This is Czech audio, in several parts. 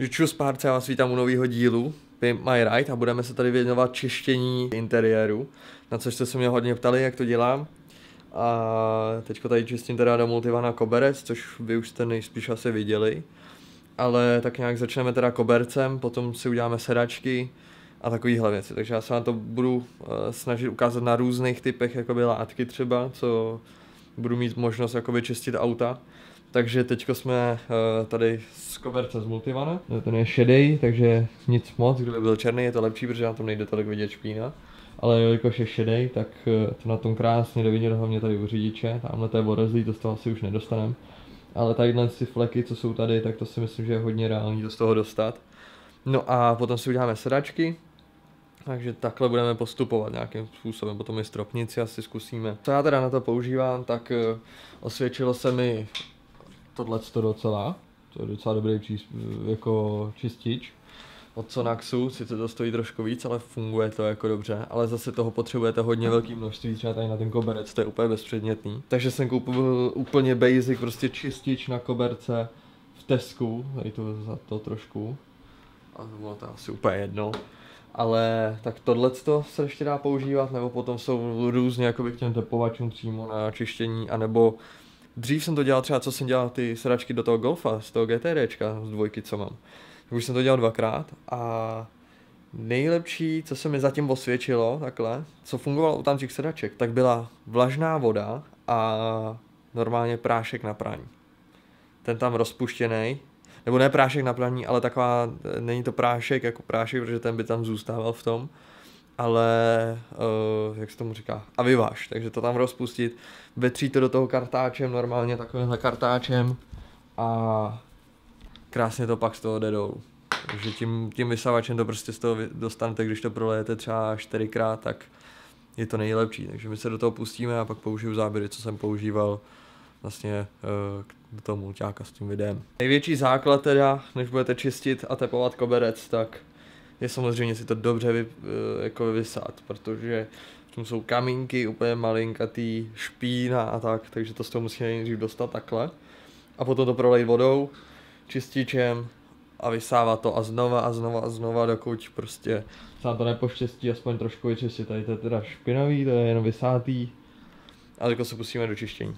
Čus párce, já vás vítám u nového dílu Pimp My Ride a budeme se tady věnovat čištění interiéru, na což jste se mě hodně ptali, jak to dělám. A teďko tady čistím teda do Multivana koberec, což vy už jste nejspíš asi viděli. Ale tak nějak začneme teda kobercem, potom si uděláme sedačky a takovýhle věci. Takže já se vám to budu snažit ukázat na různých typech jakoby látky třeba, co budu mít možnost jakoby čistit auta. Takže teďko jsme tady z koberce z Multivana. Ten je šedý, takže nic moc, kdyby byl černý je to lepší, protože na tom nejde tolik vidět špína. Ale jelikož je šedý, tak to na tom krásně jde vidět, hlavně tady u řidiče. Tamhle to je odezlý, to z toho asi už nedostaneme. Ale tadyhle ty fleky, co jsou tady, tak to si myslím, že je hodně reálný to z toho dostat. No a potom si uděláme sedačky. Takže takhle budeme postupovat nějakým způsobem, potom i stropnici asi zkusíme. Co já teda na to používám, tak osvědčilo se mi tohleto docela. To je docela dobrý jako čistič od Sonaxu, sice to stojí trošku víc, ale funguje to jako dobře, ale zase toho potřebujete hodně velké množství, třeba tady na ten koberec, to je úplně bezpředmětný. Takže jsem koupil úplně basic, prostě čistič na koberce v Tesku, tady to za to trošku, a bylo to asi úplně jedno. Ale tak tohleto se ještě dá používat, nebo potom jsou různě jakoby k těm tepovačům přímo na čištění, anebo dřív jsem to dělal třeba, co jsem dělal ty sedačky do toho Golfa, z toho GTDčka, z dvojky, co mám. Už jsem to dělal dvakrát a nejlepší, co se mi zatím osvědčilo, takhle, co fungovalo u tamčích sedaček, tak byla vlažná voda a normálně prášek na praní. Ten tam rozpuštěný, nebo ne prášek na praní, ale taková, není to prášek jako prášek, protože ten by tam zůstával v tom, ale, jak se tomu říká, aviváž, takže to tam rozpustit, vetřít to do toho kartáčem, normálně takovýmhle kartáčem a krásně to pak z toho jde dolů. Takže tím vysavačem to prostě z toho dostanete, když to prolejete třeba 4krát, tak je to nejlepší. Takže my se do toho pustíme a pak použiju záběry, co jsem používal vlastně do toho mulťáka s tím videem. Největší základ teda, než budete čistit a tepovat koberec, tak je samozřejmě si to dobře jako vysát, protože v tom jsou kamínky úplně malinkatý, špína a tak, takže to z toho musíme nejdřív dostat takhle. A potom to prolejt vodou, čističem a vysávat to a znova a znova a znova, dokud prostě se nám to nepoštěstí aspoň trošku vyčistit. Tady to je teda špinavý, to je jenom vysátý, a teď se pustíme do čištění.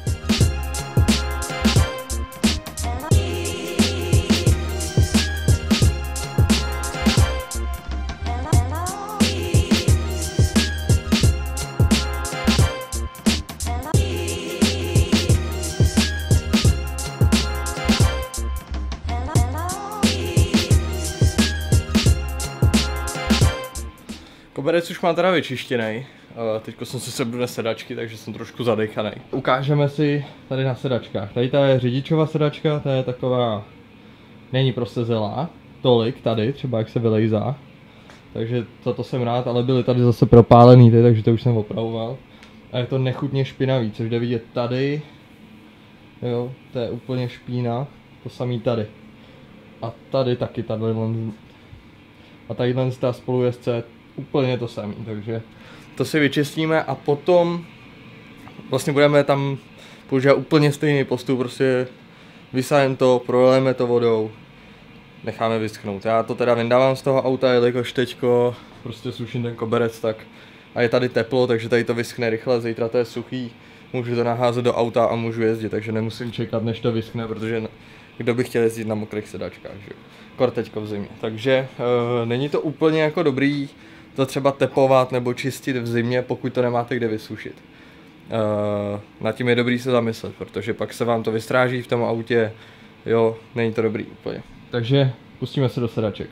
Koberec už mám teda vyčištěný, teďko jsem si sebral sedačky, takže jsem trošku zadechaný. Ukážeme si tady na sedačkách. Tady ta je řidičová sedačka, ta je taková, není prostě zelá, tolik tady, třeba jak se vylejzá. Takže za to jsem rád, ale byly tady zase propálený, takže to už jsem opravoval. A je to nechutně špinavý, což jde vidět tady. Jo, to je úplně špína, to samý tady. A tady taky, a tadyhle ta spolujezdce úplně to samé, takže to si vyčistíme a potom vlastně budeme tam používat úplně stejný postup, prostě vysajeme to, prolejeme to vodou, necháme vyschnout. Já to teda vyndávám z toho auta, jelikož teďko prostě suším ten koberec, tak a je tady teplo, takže tady to vyschne rychle, zítra to je suchý, můžu to naházet do auta a můžu jezdit, takže nemusím čekat, než to vyschne, protože kdo by chtěl jezdit na mokrých sedačkách, že? Kor teďko v zimě. Takže není to úplně jako dobrý to třeba tepovat nebo čistit v zimě, pokud to nemáte kde vysušit. Nad tím je dobrý se zamyslet, protože pak se vám to vystráží v tom autě, jo, není to dobrý úplně. Takže pustíme se do sedaček.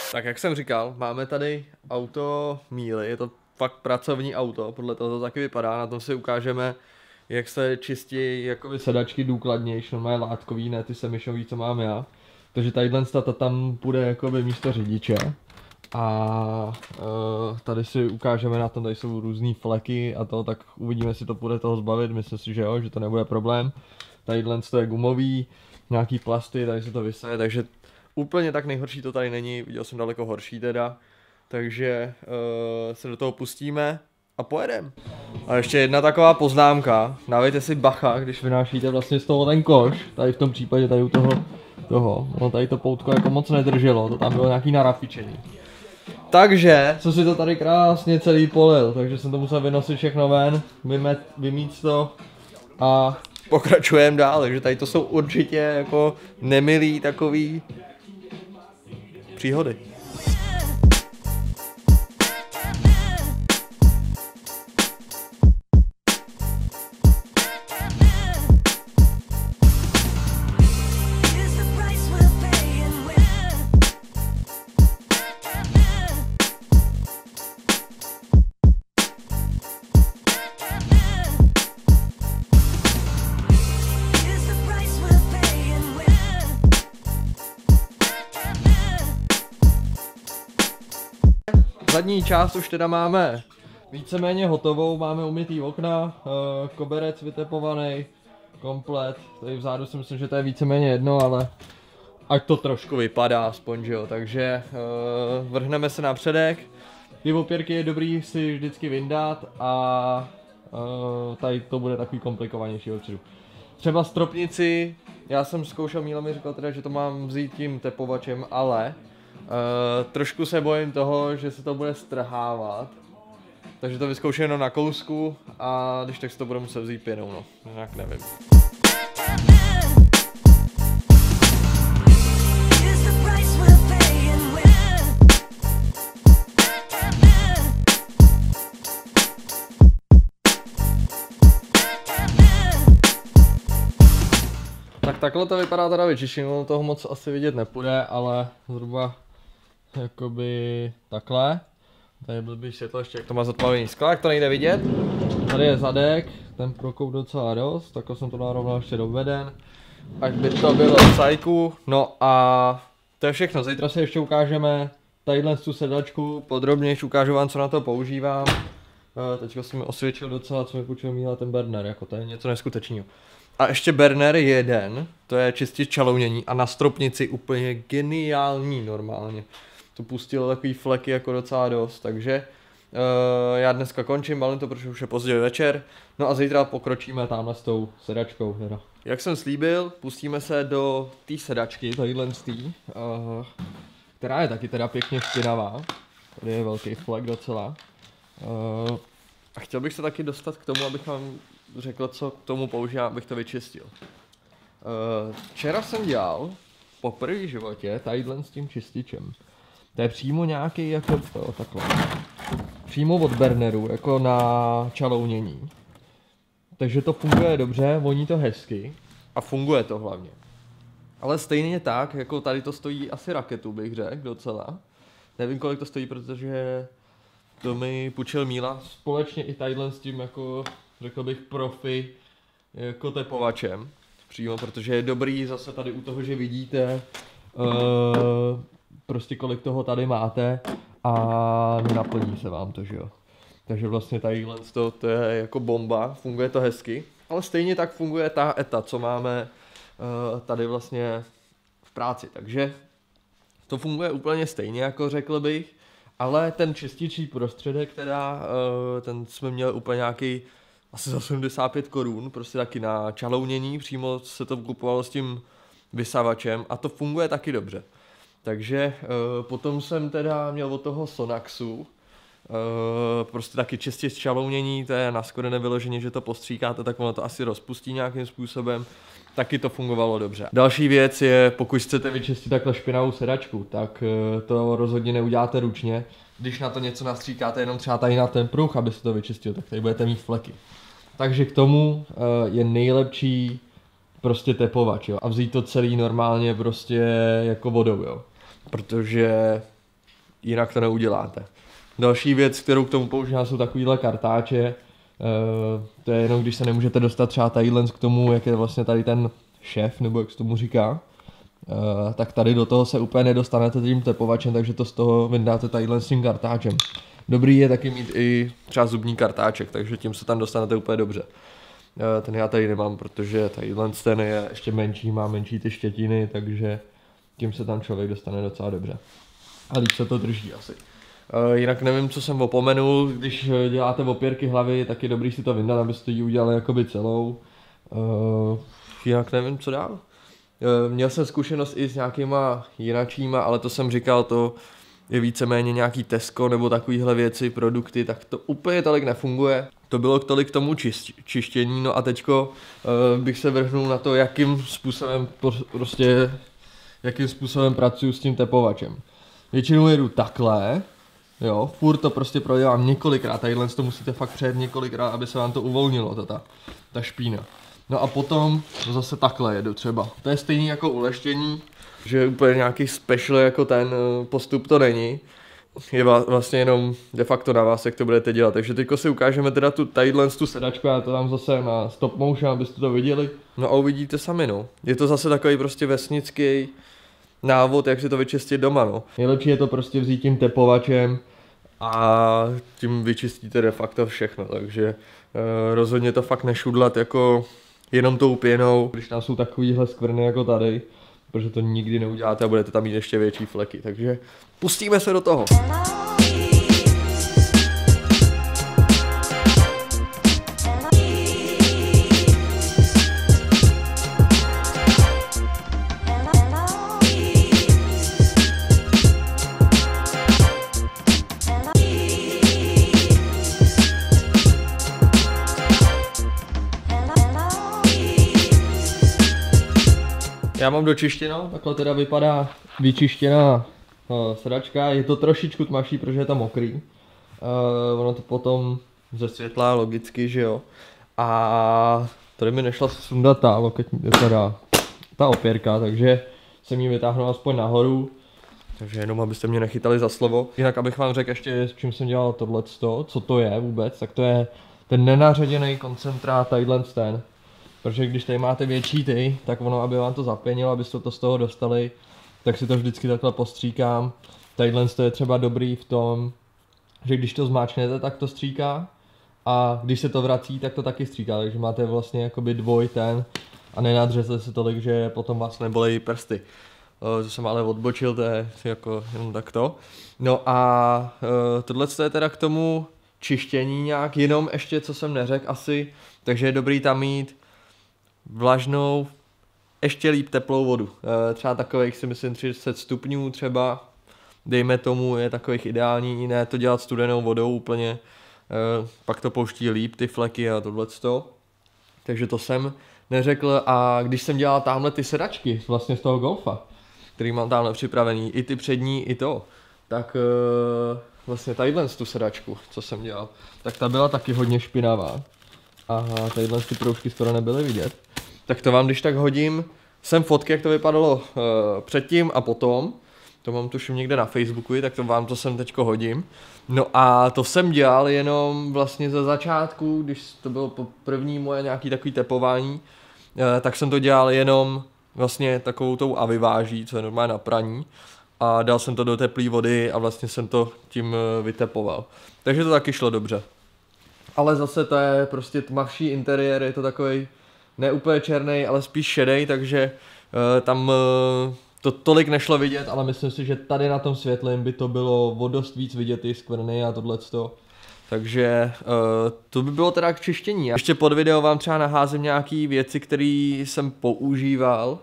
Tak jak jsem říkal, máme tady auto Míly, je to fakt pracovní auto, podle toho to taky vypadá, na tom si ukážeme, jak se čistí jakoby sedačky důkladnější, normálně látkový, ne ty semišový, co mám já. Takže tadyhle ta tam půjde jakoby místo řidiče. A tady si ukážeme na tom, tady jsou různý fleky a to, tak uvidíme, jestli to půjde toho zbavit, myslím si, že jo, že to nebude problém. Tadyhle to je gumový, nějaký plasty, tady se to vysaje, takže úplně tak nejhorší to tady není, viděl jsem daleko horší teda. Takže se do toho pustíme a pojedem. A ještě jedna taková poznámka, dávejte si bacha, když vynášíte vlastně z toho ten koš, tady v tom případě tady u toho, no tady to poutko jako moc nedrželo, to tam bylo nějaký narafičení. Takže, co si to tady krásně celý polil, takže jsem to musel vynosit všechno ven, vymít to a pokračujeme dál, takže tady to jsou určitě jako nemilý takový příhody. Zadní část už teda máme víceméně hotovou, máme umytý okna, koberec vytepovaný, komplet, tady vzadu si myslím, že to je víceméně jedno, ale ať to trošku vypadá aspoň, že jo, takže vrhneme se na předek, ty opěrky je dobrý si vždycky vyndat a tady to bude takový komplikovanější dopředu. Třeba stropnici, já jsem zkoušel, Míla mi říkal teda, že to mám vzít tím tepovačem, ale trošku se bojím toho, že se to bude strhávat, takže to vyzkouším jenom na kousku a když tak si to budu muset vzít pěnou, no, nějak nevím. Tak takhle to vypadá teda vyčištění, toho moc asi vidět nepůjde, ale zhruba jakoby takhle. Tady byl by světlo ještě, jak to má zatmavený skla, jak to nejde vidět. Tady je zadek, ten prokouk docela dost, takhle jsem to narovnal ještě doveden. Ať by to bylo v sajku. No a to je všechno, zítra si ještě ukážeme tadyhle tu sedačku, podrobněji ukážu vám, co na to používám. Teďka jsem mi osvědčil docela, co mi půjčil Míla ten burner, jako to je něco neskutečného. A ještě burner jeden, to je čistič čalounění a na stropnici úplně geniální normálně. To pustilo takový fleky jako docela dost, takže já dneska končím, balím to, protože už je pozdě večer. No a zítra pokročíme tamhle s tou sedačkou teda. Jak jsem slíbil, pustíme se do té sedačky, tadyhle z tý, která je taky teda pěkně špinavá. Tady je velký flek docela. A chtěl bych se taky dostat k tomu, abych vám řekl, co k tomu používám, abych to vyčistil. Včera jsem dělal poprvé v životě tadyhle s tím čističem. To je přímo nějaký jako takhle. Přímo od burneru, jako na čalounění. Takže to funguje dobře, voní to hezky a funguje to hlavně. Ale stejně tak, jako tady to stojí asi raketu, bych řekl docela. Nevím, kolik to stojí, protože to mi půjčil Míla společně i tadyhle s tím, jako řekl bych, profi jako tepovačem. Přímo, protože je dobrý zase tady u toho, že vidíte prostě kolik toho tady máte a nenaplní se vám to, že jo. Takže vlastně tadyhle to je jako bomba, funguje to hezky, ale stejně tak funguje ta ETA, co máme tady vlastně v práci, takže to funguje úplně stejně, jako řekl bych, ale ten čističí prostředek, teda ten jsme měli úplně nějaký asi za 75 korun, prostě taky na čalounění, přímo se to kupovalo s tím vysavačem a to funguje taky dobře. Takže potom jsem teda měl od toho Sonaxu, prostě taky čistě z čalounění, to je na skoro nevyloženě, že to postříkáte, tak ono to asi rozpustí nějakým způsobem, taky to fungovalo dobře. Další věc je, pokud chcete vyčistit takhle špinavou sedačku, tak to rozhodně neuděláte ručně. Když na to něco nastříkáte jenom třeba tady na ten pruh, aby se to vyčistil, tak tady budete mít fleky. Takže k tomu je nejlepší prostě tepovač, jo, a vzít to celý normálně prostě jako vodou, jo. Protože jinak to neuděláte. Další věc, kterou k tomu používám, jsou takovýhle kartáče. To je jenom, když se nemůžete dostat třeba tadyhle k tomu, jak je vlastně tady ten šéf, nebo jak se tomu říká, tak tady do toho se úplně nedostanete tím tepovačem, takže to z toho vyndáte tadyhle s tím kartáčem. Dobrý je taky mít i třeba zubní kartáček, takže tím se tam dostanete úplně dobře. Ten já tady nemám, protože tadyhle ten je ještě menší, má menší ty štětiny, takže tím se tam člověk dostane docela dobře. A líp se to drží asi. Jinak nevím, co jsem opomenul, když děláte opěrky hlavy, tak je dobrý si to vyndat, abyste ji udělali jakoby celou. Jinak nevím, co dál. Měl jsem zkušenost i s nějakýma jinačíma, ale to jsem říkal, to je víceméně nějaký Tesco nebo takovýhle věci, produkty, tak to úplně tolik nefunguje. To bylo tolik k tomu čištění, no a teďko bych se vrhnul na to, jakým způsobem pracuji s tím tepovačem. Většinou jedu takhle, jo, furt to prostě prodělám několikrát, tadyhle to musíte fakt přejet několikrát, aby se vám to uvolnilo, ta špína. No a potom zase takhle jedu třeba. To je stejný jako u leštění, že úplně nějaký special jako ten postup to není. Je vlastně jenom de facto na vás, jak to budete dělat. Takže teďko si ukážeme teda tadyhle tu sedačku, já to dám zase na stop motion, abyste to viděli. No a uvidíte sami, no. Je to zase takový prostě vesnický návod, jak si to vyčistit doma, no. Nejlepší je to prostě vzít tím tepovačem a tím vyčistíte de facto všechno, takže rozhodně to fakt nešudlat jako jenom tou pěnou, když tam jsou takovýhle skvrny jako tady, protože to nikdy neuděláte a budete tam mít ještě větší fleky, takže pustíme se do toho. Já mám dočištěno, takhle teda vypadá vyčištěná sedačka, je to trošičku tmavší, protože je tam mokrý. Ono to potom zesvětlá logicky, že jo. A tady mi nešla sundat ta opěrka, takže jsem ji vytáhnul aspoň nahoru. Takže jenom abyste mě nechytali za slovo. Jinak abych vám řekl ještě, s čím jsem dělal tohleto, co to je vůbec, tak to je ten nenaředěný koncentrát tadyhle ten. Protože když tady máte větší tak ono, aby vám to zapěnilo, abyste to z toho dostali, tak si to vždycky takhle postříkám. Tadyhle je třeba dobrý v tom, že když to zmáčknete, tak to stříká. A když se to vrací, tak to taky stříká. Takže máte vlastně jakoby dvoj a nenadřete se tolik, že potom vás nebolejí prsty. To jsem ale odbočil, to je jako jenom takto. No a tohle je teda k tomu čištění nějak, jenom ještě co jsem neřekl asi, takže je dobrý tam mít vlažnou, ještě líp teplou vodu. Třeba takových si myslím 30 stupňů třeba, dejme tomu, je takových ideální, ne to dělat studenou vodou úplně, pak to pouští líp ty fleky a tohleto. Takže to jsem neřekl a když jsem dělal tamhle ty sedačky vlastně z toho Golfa, který mám tamhle připravený, i ty přední, i to, tak vlastně tadyhle tu sedačku, co jsem dělal, tak ta byla taky hodně špinavá. A tadyhle ty proužky skoro nebyly vidět. Tak to vám když tak hodím, sem fotky, jak to vypadalo předtím a potom. To mám tuším někde na Facebooku, tak to vám to sem teďko hodím. No a to jsem dělal jenom vlastně ze začátku, když to bylo první moje nějaký takový tepování, tak jsem to dělal jenom vlastně takovou tou aviváží, co je normálně na praní. A dal jsem to do teplé vody a vlastně jsem to tím vytepoval. Takže to taky šlo dobře. Ale zase to je prostě tmavší interiér, je to takový ne úplně černý, ale spíš šedej, takže tam to tolik nešlo vidět, ale myslím si, že tady na tom světlém by to bylo o dost víc vidět ty skvrny a tohleto. Takže to by bylo teda k čištění. Ještě pod video vám třeba naházím nějaký věci, které jsem používal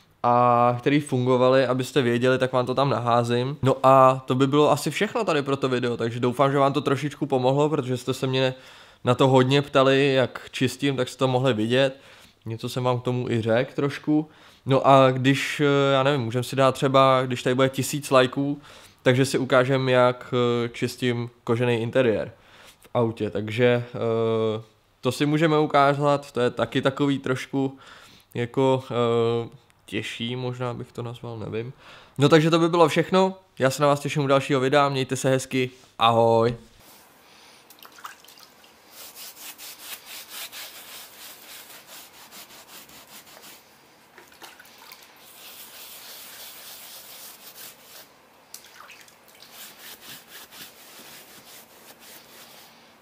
a které fungovaly, abyste věděli, tak vám to tam naházím. No a to by bylo asi všechno tady pro to video, takže doufám, že vám to trošičku pomohlo, protože jste se mě na to hodně ptali, jak čistím, tak jste to mohli vidět. Něco jsem vám k tomu i řekl trošku. No a když, já nevím, můžeme si dát třeba, když tady bude 1000 lajků, takže si ukážem, jak čistím kožený interiér v autě. Takže to si můžeme ukázat, to je taky takový trošku jako těžší, možná bych to nazval, nevím. No takže to by bylo všechno, já se na vás těším u dalšího videa, mějte se hezky, ahoj.